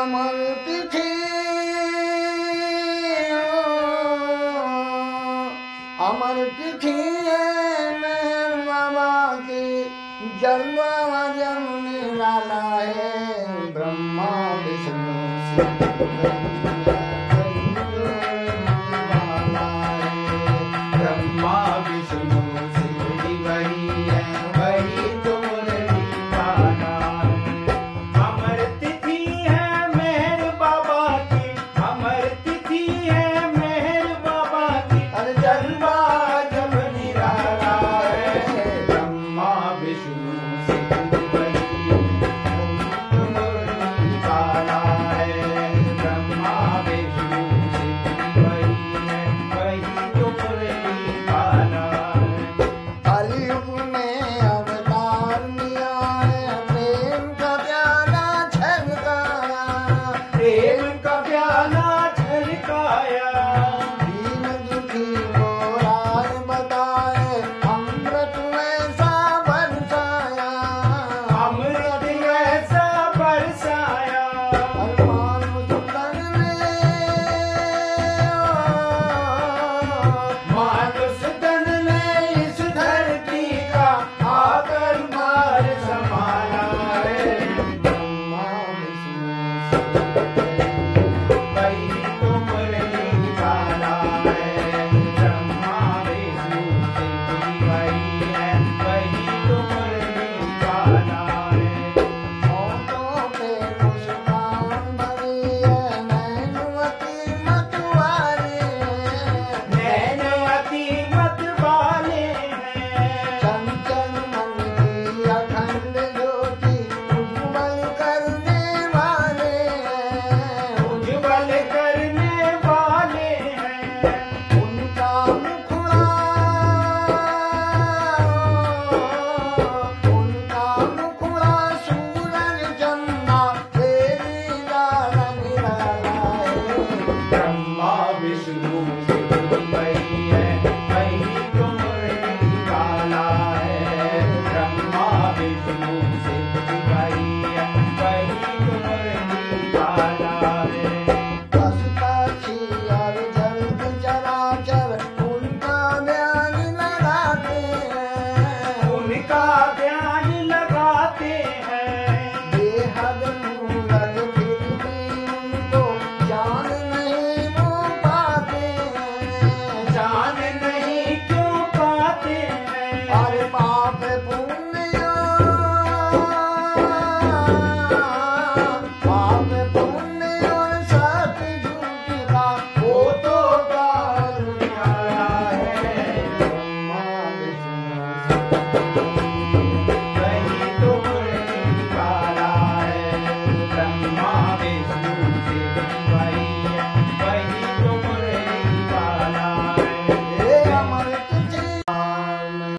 अमर तिथि अमर तिथि में बाबा की जलवा जन निराला है। ब्रह्मा विष्णु ब्रह्मा विष्णु शिव वही है, वही तो मुरली वाला है। अमर तिथि है मेहर बाबा की, अमर तिथि है मेहर बाबा की, अरे जलवा जब निराला है। ब्रह्मा विष्णु शिव वही तो मुरली वाला है। ब्रह्मा विष्णु शिव वही है, वही तो मुरली वाला है। कलयुग में अवतार लिया है, प्रेम का प्याला छलकाया। प्रेम का प्याला छलकाया, दीन दुखी को राह बताए, अमृत ऐसा बरसाया। अमृत ऐसा बरसाया। मानुष तन में मानुष तन में इस धरती का आकर मार संभाला है। ब्रह्मा विष्णु वही तो मुरली वाला है। ब्रह्मा विष्णु शिव वही है, वही तो मुरली वाला है। होठों पे मुस्कान भरी है, नैनवती मतवारी है। नैन अति मत वाले हैं। चंचल मन की अखंड ज्योति उज्ज्वल करने वाले हैं। उज्ज्वल करने वाले हैं। उनका मुखड़ा सूरज चंदा तेरी लाल निराला है। ब्रह्मा विष्णु शिव वही है, वही तो मुरली वाला है। ब्रह्मा विष्णु शिव वही है, वही तो मुरली वाला है। पशु पक्षी और जल चराचर उनका ध्यान लगाते हैं। उनका ध्यान लगाते हैं। बेहद मूरत फिर भी उनको जान नहीं वो पाते हैं। जान नहीं क्यों पाते हैं। अरे पाप पुण्य और सत्य झूठ का वो तो काल न्यारा है। ब्रह्मा विष्णु